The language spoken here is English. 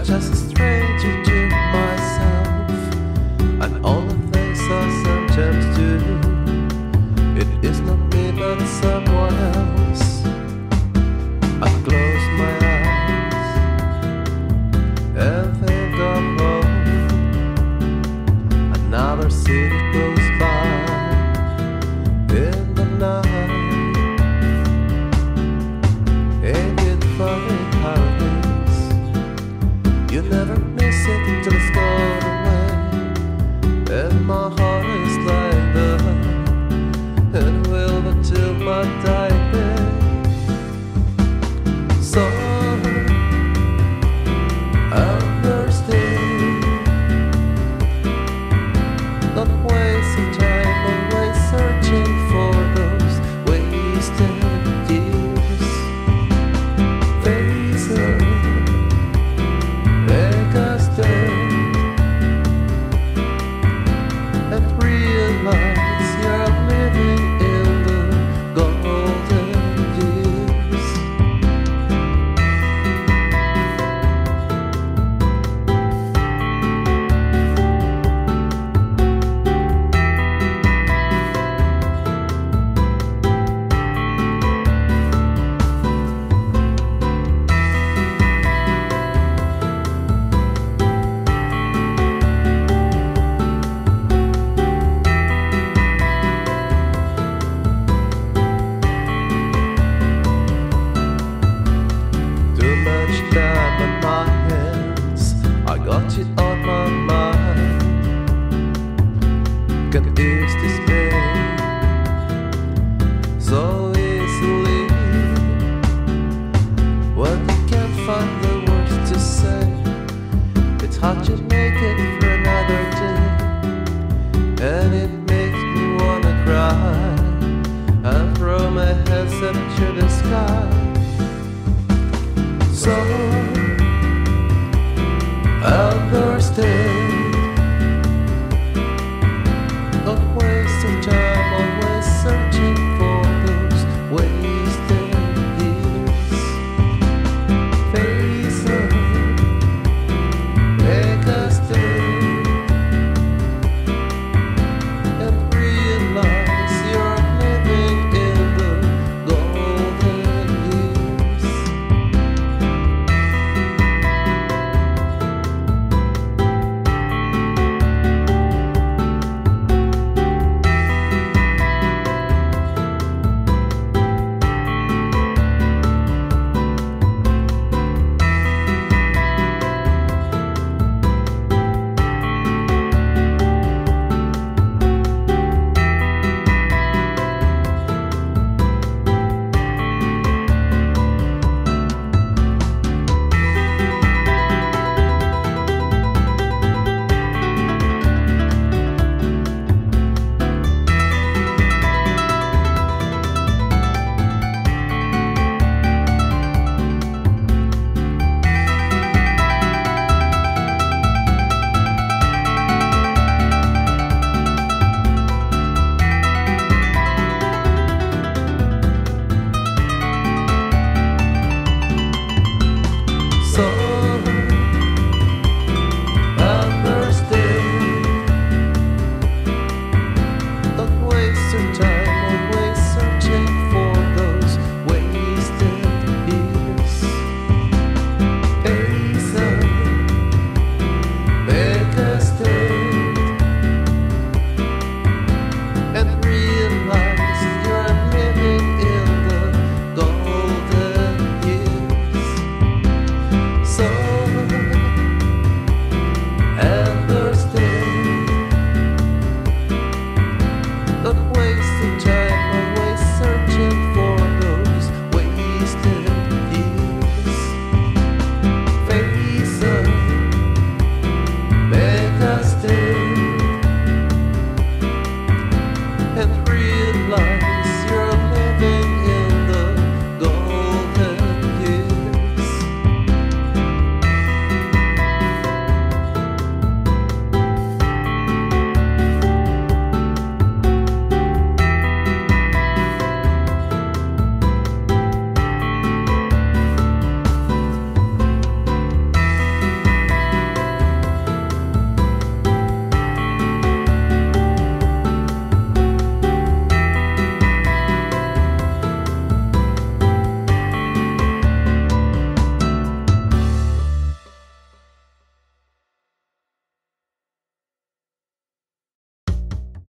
just a stranger to myself, and all the things I sometimes do. It is not me but someone else. I close my eyes and think of home. Another city goes by in the night. Ain't it funny how it is? You never miss it till it's gone away, and my heart is lying there and will until my dying day. So I'm thirsty, not wasting time always searching for those wasted years. Faces make us dead, and realize you're living in the golden years. Too much time on my hands, I got it on my mind. Can ease this pain so easily when you can't find the words to say. It's hard to make it for another day, and it makes me wanna cry and throw my hands up to the sky. So I'm thirsty,